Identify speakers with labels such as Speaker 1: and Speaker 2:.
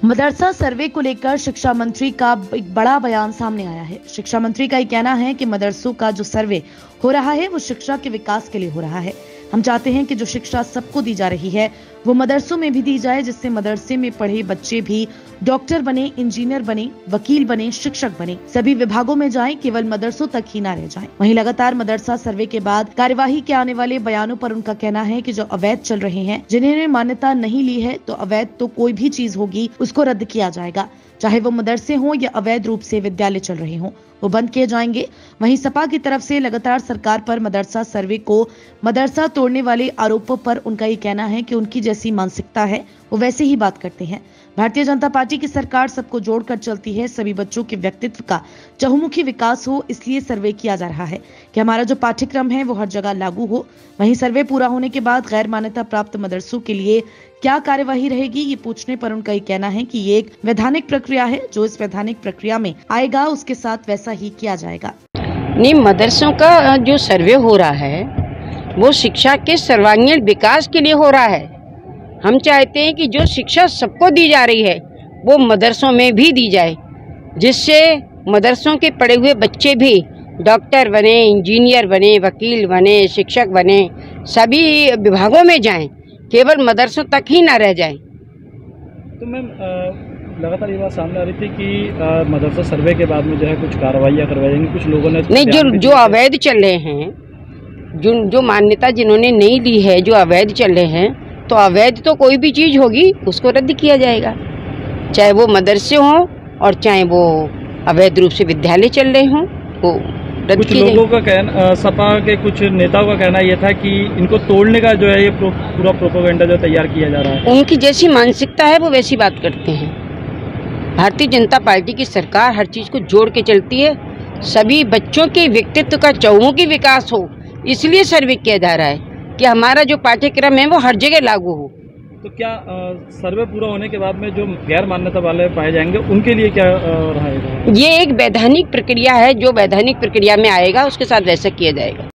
Speaker 1: मदरसा सर्वे को लेकर शिक्षा मंत्री का एक बड़ा बयान सामने आया है। शिक्षा मंत्री का ये कहना है कि मदरसों का जो सर्वे हो रहा है वो शिक्षा के विकास के लिए हो रहा है। हम चाहते हैं कि जो शिक्षा सबको दी जा रही है वो मदरसों में भी दी जाए, जिससे मदरसे में पढ़े बच्चे भी डॉक्टर बने, इंजीनियर बने, वकील बने, शिक्षक बने, सभी विभागों में जाएं, केवल मदरसों तक ही ना रह जाएं। वहीं लगातार मदरसा सर्वे के बाद कार्यवाही के आने वाले बयानों पर उनका कहना है कि जो अवैध चल रहे हैं, जिन्हें मान्यता नहीं ली है, तो अवैध तो कोई भी चीज होगी उसको रद्द किया जाएगा, चाहे वो मदरसे हों या अवैध रूप से विद्यालय चल रहे हों, वो बंद किए जाएंगे। वहीं सपा की तरफ से लगातार सरकार पर मदरसा सर्वे को मदरसा तोड़ने वाले आरोपों पर उनका ये कहना है कि उनकी जैसी मानसिकता है वो वैसे ही बात करते हैं। भारतीय जनता पार्टी की सरकार सबको जोड़कर चलती है, सभी बच्चों के व्यक्तित्व का चहुमुखी विकास हो, इसलिए सर्वे किया जा रहा है कि हमारा जो पाठ्यक्रम है वो हर जगह लागू हो। वहीं सर्वे पूरा होने के बाद गैर मान्यता प्राप्त मदरसों के लिए क्या कार्यवाही रहेगी, ये पूछने पर उनका ये कहना है कि ये एक वैधानिक प्रक्रिया है, जो इस वैधानिक प्रक्रिया में आएगा उसके साथ वैसा ही किया जाएगा।
Speaker 2: नहीं, मदरसों का जो सर्वे हो रहा है वो शिक्षा के सर्वांगीण विकास के लिए हो रहा है। हम चाहते हैं कि जो शिक्षा सबको दी जा रही है वो मदरसों में भी दी जाए, जिससे मदरसों के पढ़े हुए बच्चे भी डॉक्टर बने, इंजीनियर बने, वकील बने, शिक्षक बने, सभी विभागों में जाएं, केवल मदरसों तक ही ना रह जाएं।
Speaker 3: तो मैम लगातार ये बात सामने आ रही थी कि मदरसा सर्वे के बाद में जो है कुछ कार्रवाइयाँ करवाई जाएंगी, कुछ लोगों ने
Speaker 2: नहीं, जो अवैध चल रहे हैं, जो मान्यता जिन्होंने नहीं ली है, जो अवैध चल रहे हैं, तो अवैध तो कोई भी चीज होगी उसको रद्द किया जाएगा, चाहे वो मदरसे हों और चाहे वो अवैध रूप से विद्यालय चल रहे हों, वो रद्द
Speaker 3: कुछ
Speaker 2: किया जाएगा।
Speaker 3: लोगों का कहना, सपा के कुछ नेताओं का कहना यह था कि इनको तोड़ने का जो है ये पूरा प्रोपेगेंडा जो तैयार किया जा रहा है।
Speaker 2: उनकी जैसी मानसिकता है वो वैसी बात करते हैं। भारतीय जनता पार्टी की सरकार हर चीज को जोड़ के चलती है, सभी बच्चों के व्यक्तित्व का चहुमुखी विकास हो, इसलिए सर्वे किया जा रहा है कि हमारा जो पाठ्यक्रम है वो हर जगह लागू हो।
Speaker 3: तो क्या सर्वे पूरा होने के बाद में जो गैर मान्यता वाले पाए जाएंगे उनके लिए क्या रहेगा?
Speaker 2: ये एक वैधानिक प्रक्रिया है, जो वैधानिक प्रक्रिया में आएगा उसके साथ वैसा किया जाएगा।